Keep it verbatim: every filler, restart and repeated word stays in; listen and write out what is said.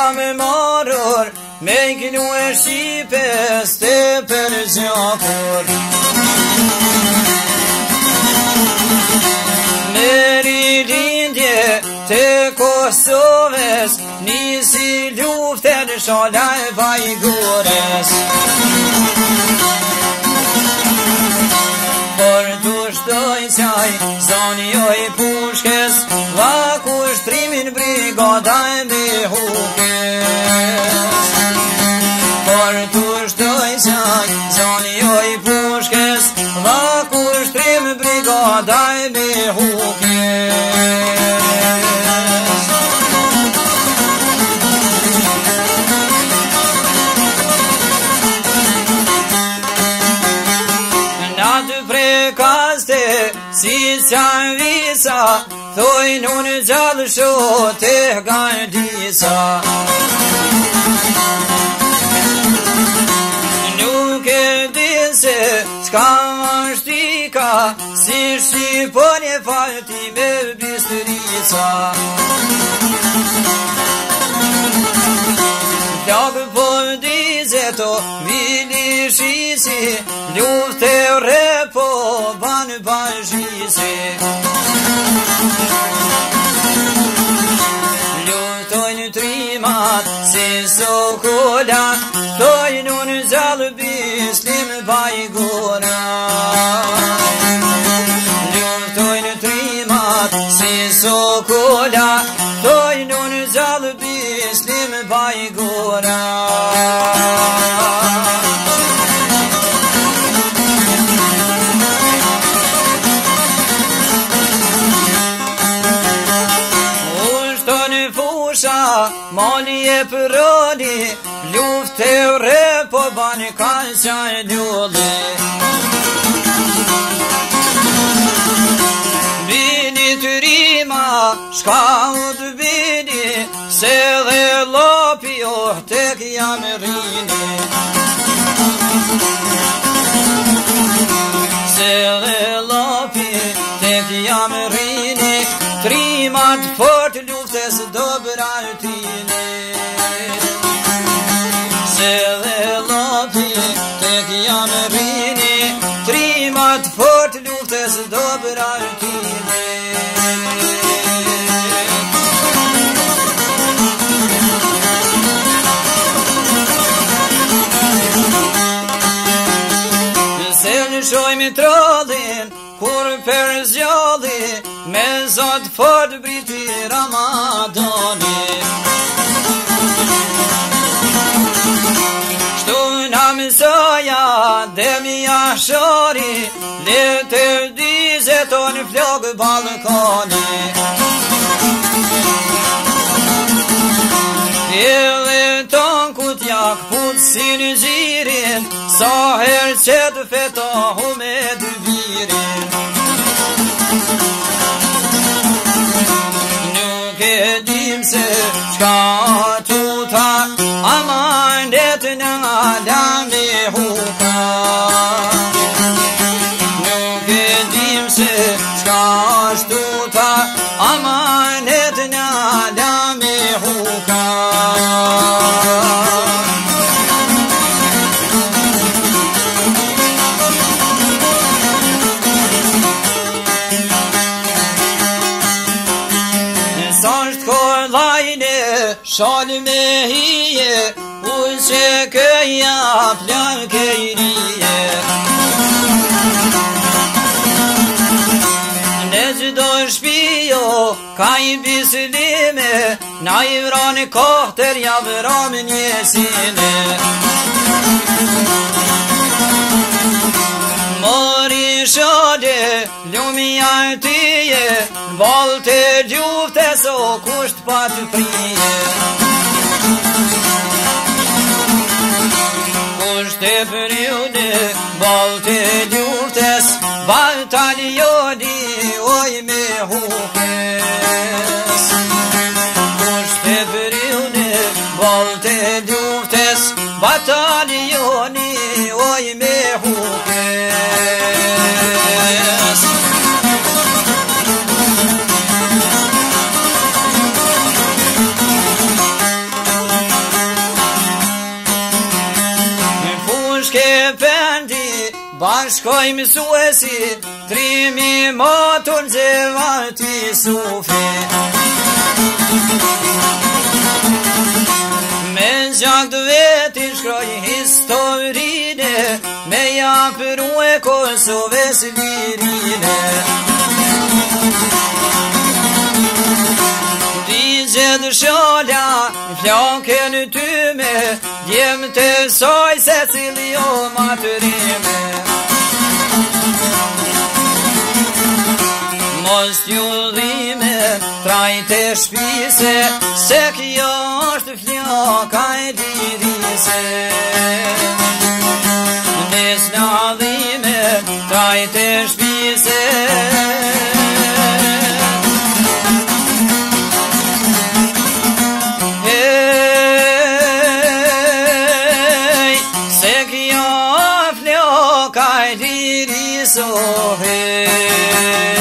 me marur me gnu e Shqipes te për gjakur. Me rilindje te Kosovës nisi lufte në shalaj Vajgores. Por tu shtoj qaj, zoni oj pushkes, va kushtrimin brigada e me hukes. Por tu shtoj qaj, zoni oj pushkes, va kushtrim brigada e me hukes. Si qanë visa, thojnë unë gjallë shote gardisa. Nuk e din se qka është ika, si shqipon e falti me bistrica. Plakë po dizeto, vili shisi, lufte repo, banë bashkisi. Luftojnë trimat, si sokolat, tojnë unë gjallë bislim Vajgora. Luftojnë trimat, si sokolat, tojnë unë gjallë bislim Vajgora. Mali e përroni, luft e re po bani kanë qaj ljulli. Bini të rima, shka u të bini, se dhe lopi oh tek jam rini. Se dhe lopi tek jam rini, trimat fort luftes do bratini. Se dhe lopi tek jam rini, trimat fort luftes do bratini. Se në shojmë trollin, kur për zjalli, me zot fort briti Ramadani. Shtu nga mësoja dhe mi ashori, le të dizeton flokë Balkani. Edhe ton kutjak put si në gjirin, sa her që të fetohu me dëvirin. Nuk e dim se qka tuta, amandet në ala me huka. Nuk e dim se qka tuta, amandet në ala me huka. Shal me hije, unë që këja plan kejrije. Në gjdo shpijo, ka i bislime, na i vrani kohter, ja vram njësine. Mori shade, lumi artije, volte gjufte so kusht pa të prije. Kusht e periode, volte gjuftes, batalioni oj me hukes. Kusht e periode, volte gjuftes, batalioni oj me hukes. shkoj mësuesi, trimi motor gjevati sufi. Me gjak të veti shkroj historine, me japëru e Kosovës lirine. Digjet shala, flake në tyme, djem të soj se cili o matërime. Mos t'ju dhime, trajte shpise, se kjo është flaka e lirise. Nes në dhime, trajte shpise, so hey